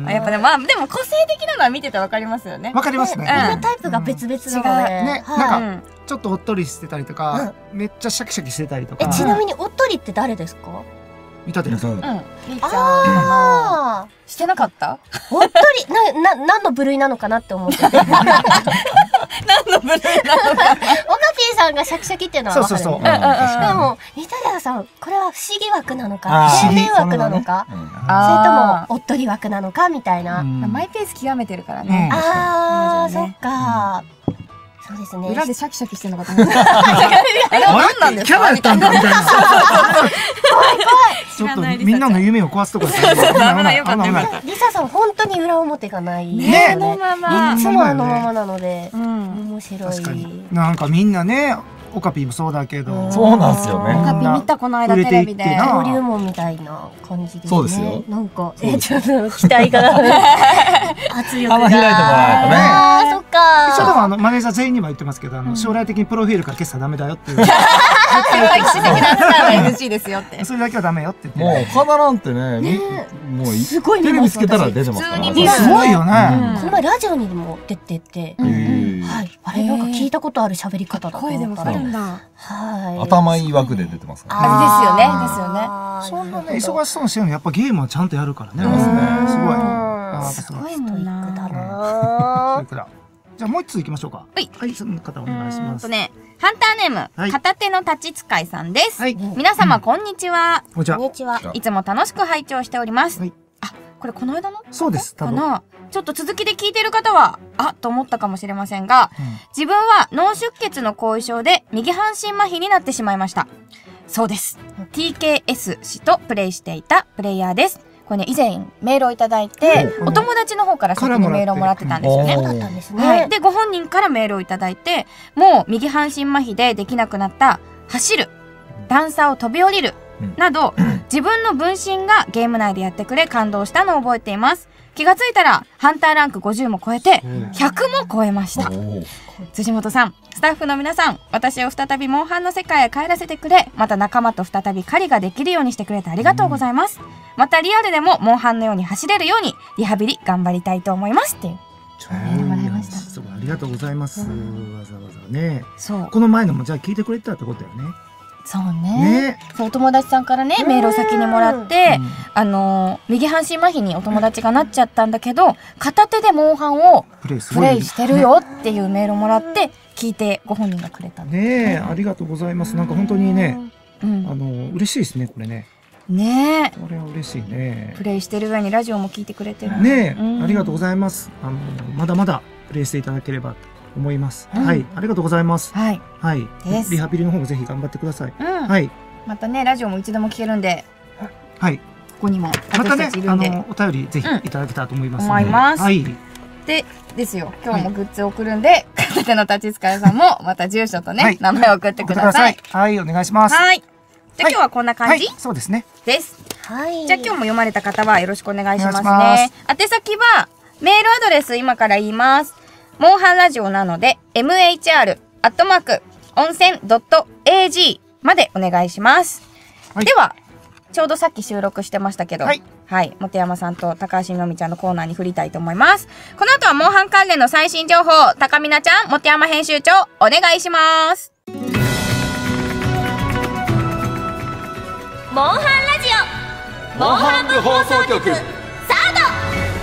やっぱね、まあ、でも個性的なのは見ててわかりますよね。 わかりますね。 みんなタイプが別々なので。 ね、なんか、ちょっとおっとりしてたりとか、めっちゃシャキシャキしてたりとか。 ちなみにおっとりって誰ですか？ 見たてる。 ピーちゃん。してなかった？ おっとり、何の部類なのかなって思ってて。何の部類なのか。オカピーさんがシャキシャキっていうのはわかる。そう。でも、ニタリアさん、これは不思議枠なのか、天然枠なのか、それともおっとり枠なのかみたいな。 マイペース極めてるからね。 ああ、そっか。そうですね。 裏でシャキシャキしてるのかと思った。あれは何なんですか？ キャラやったんだみたいな。怖い。ちょっとみんなの夢を壊すとこですね。 リサさん本当に裏表がない。 ね、あのまま。 いつもあのままなので、面白い。 なんかみんなね、オカピーもそうだけど。 そうなんですよね。 オカピー見たこの間テレビで。 登竜門みたいな感じで。 そうですよ。 なんか、ちょっと期待が。圧力が。 花開いてもらえたね。 ああ、そっか。 一応でもマネージャー全員には言ってますけど、将来的にプロフィールから消したらダメだよっていう。 歴史的なスターは NG ですよって。 それだけはダメよって言って。 もう、花なんてね、もう、 すごいテレビつけたら出てますからね。 すごいよね。 この前ラジオにも出てて、はい。あれなんか聞いたことある喋り方だと思った。声でわかるんだ。 はい。頭いい枠で出てますからね。ですよね。 そんなね、忙しそうにしてるのやっぱゲームはちゃんとやるからね。 すごい。ストイックだな。 じゃあもう一つ行きましょうか。はい。その方お願いします。 ハンターネーム、片手の立ち使いさんです。皆様こんにちは。 こんにちは。 いつも楽しく拝聴しております。あ、これこの間の？ そうです。 かな。ちょっと続きで聞いてる方は、と思ったかもしれませんが、自分は脳出血の後遺症で右半身麻痺になってしまいました。そうです。TKS 氏とプレイしていたプレイヤーです。これね、以前メールをいただいて、お友達の方から先にメールをもらってたんですよね。 そうだったんですね。 で、ご本人からメールをいただいて、もう右半身麻痺でできなくなった走る、段差を飛び降りる、など、自分の分身がゲーム内でやってくれ感動したのを覚えています。気がついたら、ハンターランク50も超えて、100も超えました。辻本さん、スタッフの皆さん、私を再びモンハンの世界へ帰らせてくれ、また仲間と再び狩りができるようにしてくれてありがとうございます。またリアルでもモンハンのように走れるように、リハビリ頑張りたいと思いますっていう。メールもらいました。 ありがとうございます。わざわざね。そう。この前のもじゃあ聞いてくれてたってことだよね。 そうね。お友達さんからね、メールを先にもらって、右半身麻痺にお友達がなっちゃったんだけど、片手でモンハンをプレイしてるよっていうメールをもらって、聞いてご本人がくれた。 ねえ、ありがとうございます。なんか本当にね、嬉しいですね、これね。 ねえ。 これは嬉しいね。 プレイしてる上にラジオも聞いてくれてる。 ねえ、ありがとうございます。まだまだプレイしていただければ思います。はい、ありがとうございます。はい、はい、リハビリの方もぜひ頑張ってください。はい。 またね、ラジオもいつでも聞けるんで。 はい。 ここにもまたね、お便りぜひいただけたらと思います。 思います。 はい。 ですよ。今日もグッズを送るんで、片手の立ち使いさんもまた住所とね、名前を送ってください。 はい、お願いします。 はい。じゃあ今日はこんな感じ？ そうですね。 です。 はい。 じゃあ今日も読まれた方はよろしくお願いしますね。宛先はメールアドレス今から言います。モンハンラジオなので MHR 温泉 .ag までお願いします。はい、ではちょうどさっき収録してましたけど、はい、本山さんと高橋みのみちゃんのコーナーに振りたいと思います。この後はモンハン関連の最新情報、高みなちゃん、本山編集長お願いします。 モンハンラジオモンハン部放送局スタート。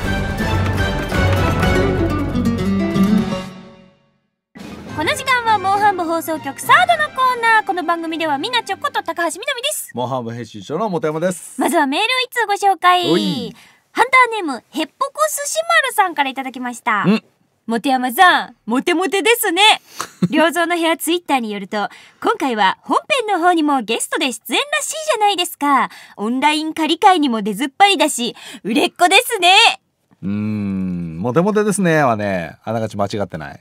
この時間はモンハン部放送局サードのコーナー。この番組ではみなちょこと高橋みなみです。 モンハン部編集長の本山です。 まずはメールを一通ご紹介。ハンターネームヘッポコスシマルさんからいただきました。本山さん、モテモテですね。良造の部屋ツイッターによると、今回は本編の方にもゲストで出演らしいじゃないですか。オンライン仮会にも出ずっぱりだし、売れっ子ですね。 モテモテですねはね、あながち間違ってない。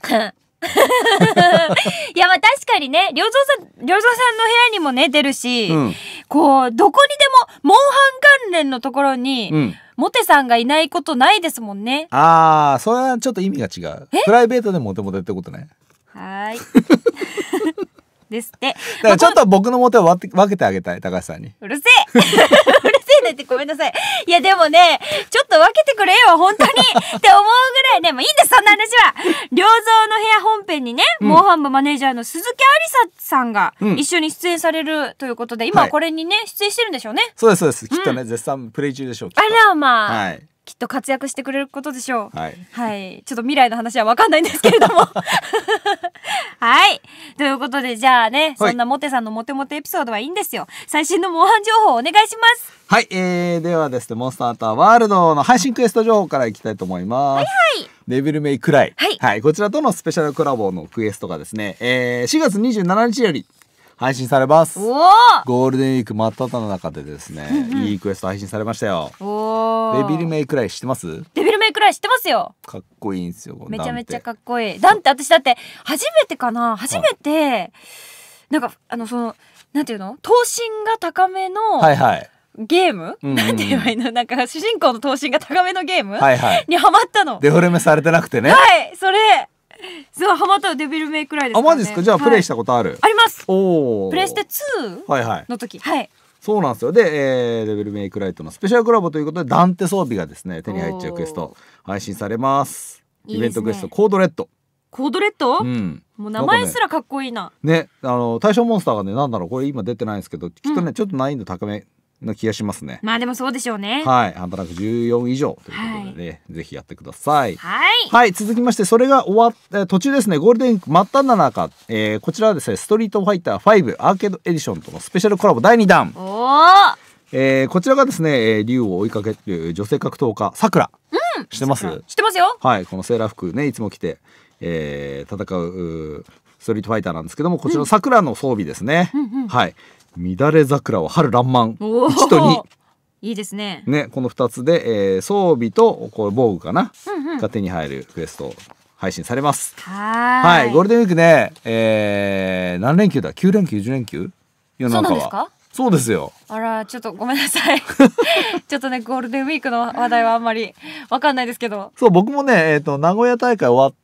いや、まあ確かにね、良造さんの部屋にもね、出るし、こう、どこにでも、モンハン関連のところに、モテさんがいないことないですもんね。 ああ、それはちょっと意味が違う。プライベートでモテモテってことね。 はい。ですって。 だからちょっと僕のモテを分けてあげたい、高橋さんに。 うるせえ。うるせえねってごめんなさい。いやでもね、ちょっと分けてくれよ、本当に。って思うぐらいね、もういいんです、そんな話は。良造の部屋本編にね、モンハン部マネージャーの鈴木ありささんが一緒に出演されるということで、今これにね、出演してるんでしょうね。 そうです、そうです。きっとね、絶賛プレイ中でしょう。 あらまあ。きっと活躍してくれることでしょう。はい。ちょっと未来の話は分かんないんですけれども。はい。ということで、じゃあね、そんなモテさんのモテモテエピソードはいいんですよ。最新のモンハン情報お願いします。 はい。ではですね、モンスターハンターワールドの配信クエスト情報からいきたいと思います。デビルメイクライ。はい。こちらとのスペシャルコラボのクエストがですね、4月27日より配信されます。ゴールデンウィーク真っ只中でですね、いいクエスト配信されましたよ。デビルメイクライ知ってます？ デビルメイクライ知ってますよ。 かっこいいんですよ。 めちゃめちゃかっこいい。ダンって私だって初めてなんかなんていうの？頭身が高めのゲーム？なんて言えばいいの？なんか主人公の頭身が高めのゲームにハマったの。 デフォルメされてなくてね。 はい、それ。そう、ハマったのデビルメイクライですからね。 マジですか？じゃあプレイしたことある？ あります。プレイステ2の時。はい。 そうなんですよ。で、デビルメイクライとのスペシャルコラボということで、ダンテ装備がですね、手に入っちゃうクエスト配信されます。イベントクエストコードレッド。 コードレッド？もう名前すらかっこいいな。 ね、対象モンスターがね、なんだろう、これ今出てないんですけど、きっとね、ちょっと難易度高めの気がしますね。 まあでもそうでしょうね。 はい、なんとなく14以上ということでね、ぜひやってください。はい、続きまして、それが終わっ途中ですね、ゴールデンウィーク真っ只中、こちらはですね、ストリートファイター5アーケードエディションとのスペシャルコラボ第2弾。こちらがですね、竜を追いかける女性格闘家さくら。知ってます？ 知ってますよ。 はい、このセーラー服ね、いつも着て、戦うストリートファイターなんですけども、こちらのさくらの装備ですね。はい。乱れ桜は春爛漫1と2。 いいですね。 ね、この2つで、装備とこれ防具かな、が手に入るクエスト配信されます。はい。ゴールデンウィークね、何連休だ？9連休10連休？世の中は。そうなんですか？そうですよ。 あら、ちょっとごめんなさい。ちょっとね、ゴールデンウィークの話題はあんまりわかんないですけど。 そう、僕もね、名古屋大会終わって、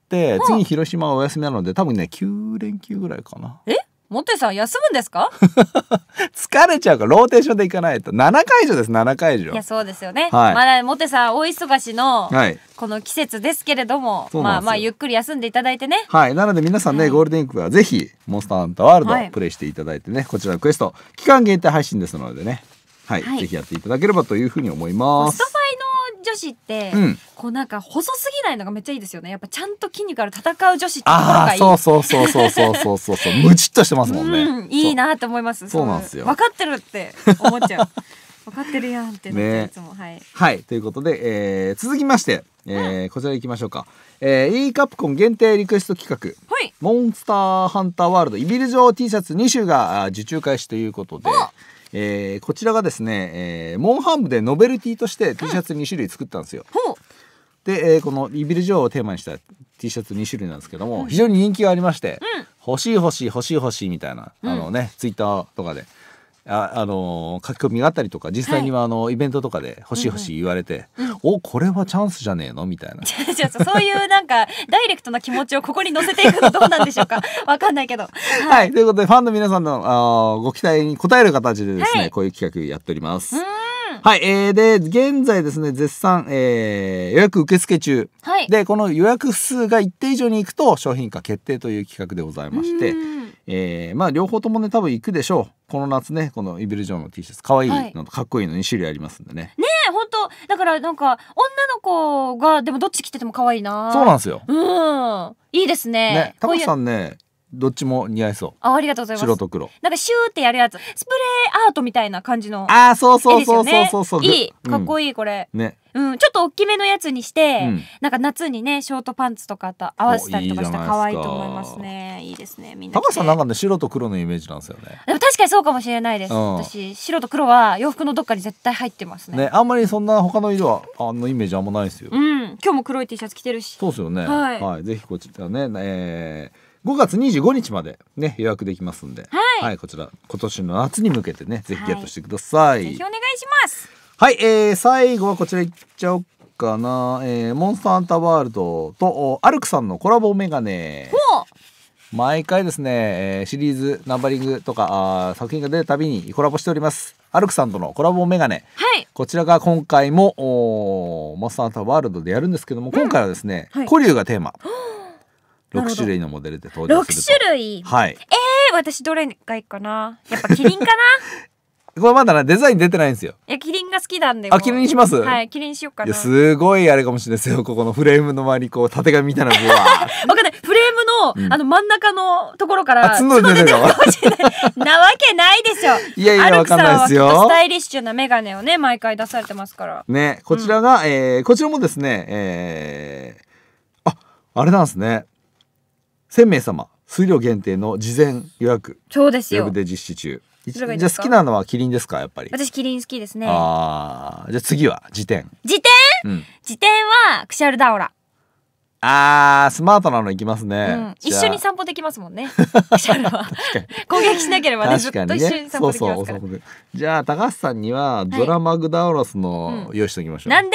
次広島はお休みなので、多分ね、9連休ぐらいかな。 モテさん休むんですか？ 疲れちゃうからローテーションで行かないと。7会場です、7会場。 いや、そうですよね。まだモテさん大忙しのこの季節ですけれども、まあゆっくり休んでいただいてね。はい、なので皆さんね、ゴールデンウィークはぜひモンスターハンターワールドをプレイしていただいてね、こちらのクエスト期間限定配信ですのでね、はい、ぜひやっていただければというふうに思います。 ストファイの女子って、こうなんか細すぎないのがめっちゃいいですよね。やっぱちゃんと筋肉ある戦う女子ってところがいい。 そうムチっとしてますもんね。 いいなって思います。 そうなんですよ。 分かってるって思っちゃう。分かってるやんってね、いつも。 はい、ということで、続きまして、こちら行きましょうか。e カプコン限定リクエスト企画、モンスターハンターワールドイビル状 T シャツ2種が受注開始ということで、こちらがですね、モンハン部でノベルティとして T シャツ2種類作ったんですよ。で、このイビル状をテーマにした T シャツ2種類なんですけども、非常に人気がありまして、欲しい欲しい欲しい欲しいみたいな、ツイッターとかで書き込みがあったりとか、実際にはイベントとかで欲しい欲しい言われて、お、これはチャンスじゃねえのみたいな。 そういうなんかダイレクトな気持ちをここに乗せていくのどうなんでしょうか。わかんないけど。 はい、ということでファンの皆さんのご期待に応える形でですね、こういう企画やっております。はい、で現在ですね絶賛、予約受付中、でこの予約数が一定以上に行くと商品化決定という企画でございまして、まあ両方ともね多分行くでしょう。この夏ね、このイビルジョンの T シャツ可愛いのとかっこいいの2種類ありますんでね。 ねえ、本当だからなんか女の子がでもどっち着てても可愛いな。 そうなんですよ。 いいですね。 高橋さんね、どっちも似合いそう。 ありがとうございます。 白と黒。 なんかシューってやるやつ、スプレーアートみたいな感じの。 そう。 いい、かっこいいこれ。ね。ちょっと大きめのやつにして、なんか夏にねショートパンツとかと合わせたりとかしたら可愛いと思いますね。いいですね。みんな。 高橋さんなんかね白と黒のイメージなんですよね。 でも確かにそうかもしれないです。私白と黒は洋服のどっかに絶対入ってますね。 あんまりそんな他の色はイメージあんまないですよ。 今日も黒い T シャツ着てるし。 そうですよね。はい。ぜひこちらね、5月25日までね予約できますんで、はい、こちら今年の夏に向けてねぜひゲットしてください。 ぜひお願いします。 はい、最後はこちらいっちゃおうかな。モンスターハンターワールドとアルクさんのコラボメガネ。毎回ですね、シリーズナンバリングとか作品が出るたびにコラボしております。アルクさんとのコラボメガネ、こちらが今回もモンスターハンターワールドでやるんですけども、今回はですね、古竜がテーマ。6種類のモデルで登場すると。 6種類。 はい。 私どれがいいかな。やっぱキリンかな。 これまだデザイン出てないんですよ。 いや、キリンが好きなんで。 キリンにします。 はい、キリンにしようかな。 いや、すごいあれかもしれないですよ。ここのフレームの周りこう縦紙みたいなのが。 わかんない。フレームの真ん中のところから角出てるの。 なわけないでしょ。 いやいや、わかんないですよ。 スタイリッシュなメガネをね毎回出されてますからね。こちらがこちらもですねあれなんですね。1000名様数量限定の事前予約。 そうですよ。 ウェブで実施中。じゃあ好きなのはキリンですか、やっぱり。 私キリン好きですね。 じゃあ次は辞典。 辞典はクシャルダオラ。 スマートなのいきますね。 一緒に散歩できますもんね。クシャルは攻撃しなければね、ずっと一緒に散歩できますから。 じゃあ高橋さんにはドラマグダウラスの用意しておきましょう。 なんで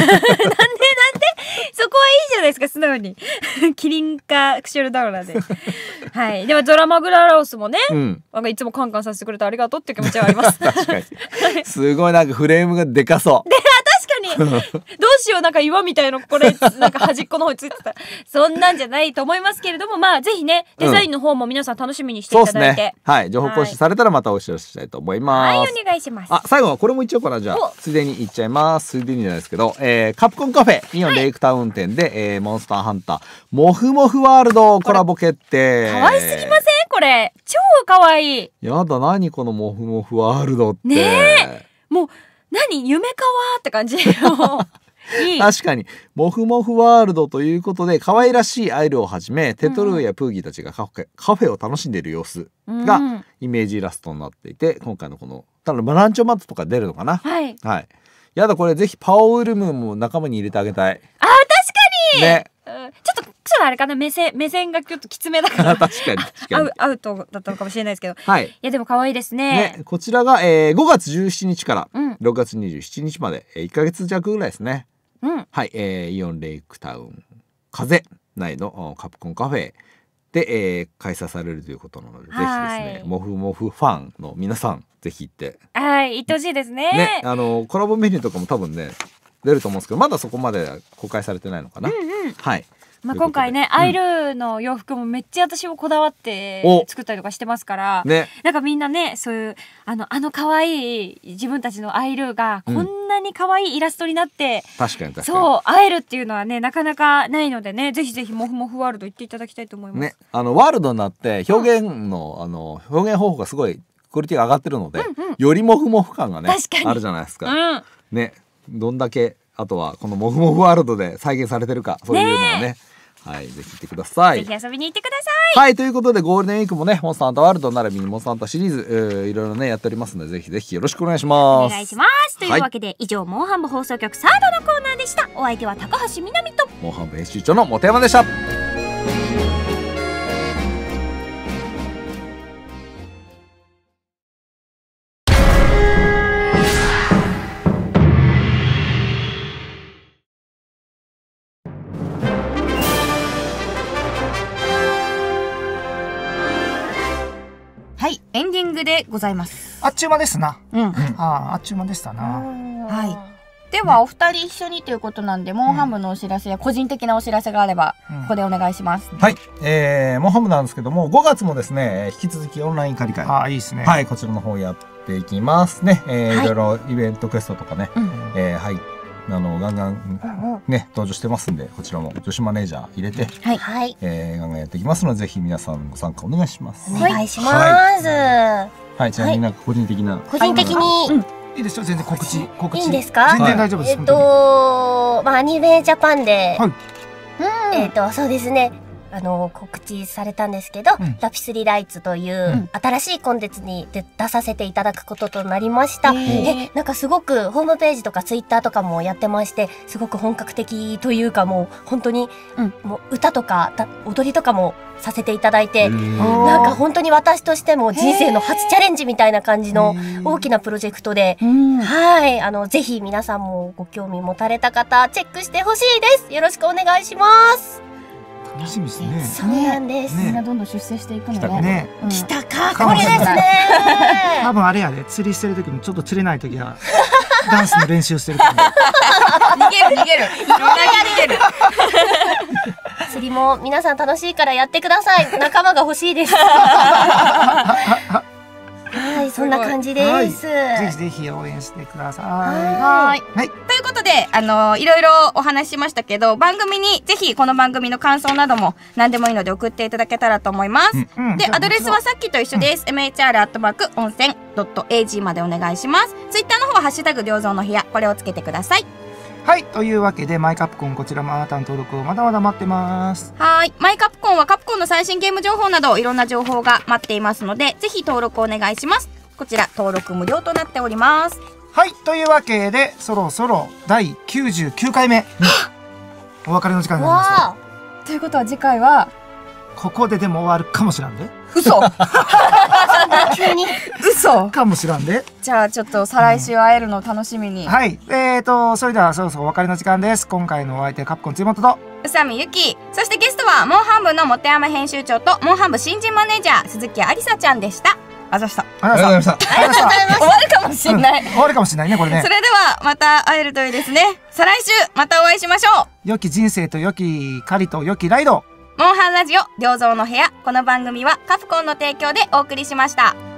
そこはいいじゃないですか、素直にキリンかクシャルダウラで。はい。でもドラマグダウラスもね、いつもカンカンさせてくれてありがとうっていう気持ちはあります。 確かに。すごいなんかフレームがでかそう。 確かに。どうしよう、なんか岩みたいのこれなんか端っこの方についてた。そんなんじゃないと思いますけれども、ぜひねデザインの方も皆さん楽しみにしていただいて、 はい、情報更新されたらまたお知らせしたいと思います。 はい、お願いします。 最後はこれも言っちゃおうかな。じゃあついでに言っちゃいます。ついでにじゃないですけど、カプコンカフェイオンレイクタウン店で、モンスターハンターモフモフワールドコラボ決定。 可愛すぎません？これ超可愛い。 やだ、何このモフモフワールドって。 ねえ、もう何夢かわーって感じ。 確かにモフモフワールドということで可愛らしいアイルをはじめテトルーやプーギーたちがカフェを楽しんでいる様子がイメージイラストになっていて、今回のこの多分ランチョンマットとか出るのかな。はい、やだ、これぜひパオウルムも仲間に入れてあげたい。 確かにね。ちょっとあれかな、目線がちょっときつめだから確かにアウトだったのかもしれないですけど、いやでも可愛いですね。 こちらが、5月17日から6月27日まで、1ヶ月弱ぐらいですね。はい、イオンレイクタウン風内のカプコンカフェで、開催されるということなので、ぜひですねモフモフファンの皆さんぜひ行って行ってほしいですね。 コラボメニューとかも多分ね出ると思うんですけど、まだそこまで公開されてないのかな。はい。 今回ね、アイルの洋服もめっちゃ私もこだわって作ったりとかしてますから、なんかみんなね、そういう可愛い自分たちのアイルがこんなに可愛いイラストになって、 確かにそう会えるっていうのはねなかなかないのでね、ぜひぜひモフモフワールド行っていただきたいと思います。 ワールドになって表現の、表現方法がすごいクオリティが上がってるので、よりモフモフ感がねあるじゃないですか。どんだけあとはこのモフモフワールドで再現されてるか、そういうのをね。はい、ぜひ行ってください。 ぜひ遊びに行ってください。はい、ということでゴールデンウィークもね、モンスターハンターワールド並びにモンスターハンターシリーズ、いろいろねやっておりますので、ぜひぜひよろしくお願いします。 お願いします。というわけで、以上モンハン部放送局サードのコーナーでした。お相手は高橋みなみとモンハン部編集長の本山でした。 エンディングでございます。 あっちゅう間ですな。あっちゅう間でしたな。 はい。ではお二人一緒にということなんで、モンハムのお知らせや個人的なお知らせがあればここでお願いします。 はい、モンハムなんですけども、5月もですね引き続きオンライン借り会、 いいですね。 はい、こちらの方やっていきますね。いろいろイベントクエストとかね、はい、ガンガンね登場してますんで、こちらも女子マネージャー入れて、ガンガンやっていきますので、ぜひ皆さんご参加お願いします。 お願いします。 はい、ちなみになんか個人的にいいですよ、全然告知。いいんですか？ 全然大丈夫です。 アニメジャパンで、そうですね、告知されたんですけど、ラピスリライツという新しいコンテンツに出させていただくこととなりました。なんかすごくホームページとかツイッターとかもやってまして、すごく本格的というか、もう本当に、もう歌とか踊りとかもさせていただいて、なんか本当に私としても人生の初チャレンジみたいな感じの大きなプロジェクトで、はい、ぜひ皆さんもご興味持たれた方チェックしてほしいです。よろしくお願いします。 楽しみですね。 そうなんです。 みんなどんどん出世していくのね。 来たか、これですね。 多分あれやで、釣りしてる時もちょっと釣れない時はダンスの練習してる時も。 逃げる。逃げる。 釣りも皆さん楽しいからやってください。仲間が欲しいです。はい、そんな感じです。 ぜひぜひ応援してください。 はい。ということで、いろいろお話ししましたけど、番組にぜひこの番組の感想なども何でもいいので送っていただけたらと思います。で、アドレスはさっきと一緒です。mhr@onsen.ag までお願いします。ツイッターの方はハッシュタグ良造の部屋、これをつけてください。 はい。というわけで、マイカプコン、こちらもあなたの登録をまだまだ待ってます。 はい。マイカプコンはカプコンの最新ゲーム情報などいろんな情報が待っていますので、ぜひ登録お願いします。こちら登録無料となっております。 はい。というわけで、そろそろ第99回目、お別れの時間になりました。 ということは次回は、 ここででも終わるかもしらんで。 嘘急に嘘かもしらんで。 じゃあちょっと再来週会えるのを楽しみに。 はい。それではそろそろお別れの時間です。今回のお相手、カプコン辻本と宇佐美ゆき、そしてゲストはモンハン部の本山編集長とモンハン部新人マネージャー鈴木ありさちゃんでした。あざした。 ありがとうございました。 終わるかもしれない。 終わるかもしれないね、これね。 それではまた会えるといいですね。再来週またお会いしましょう。良き人生と良き狩りと良きライド。 モンハンラジオ良造の部屋。この番組はカプコンの提供でお送りしました。